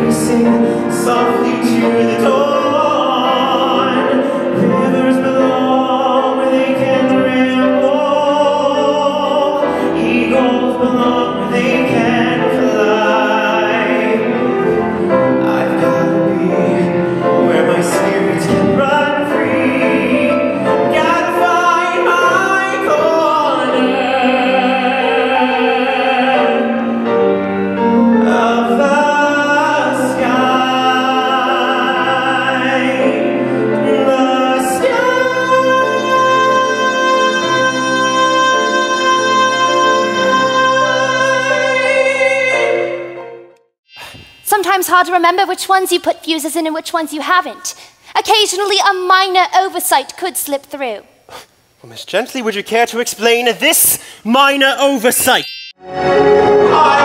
we sing softly to the dawn. Rivers belong where they can ramble. Eagles belong where they can fly. I've gotta be where my spirits can run free. Gotta find my corner of the sky. The sky. Sometimes hard to remember which ones you put fuses in and which ones you haven't. Occasionally, a minor oversight could slip through. Well, Miss Gently, would you care to explain this minor oversight? I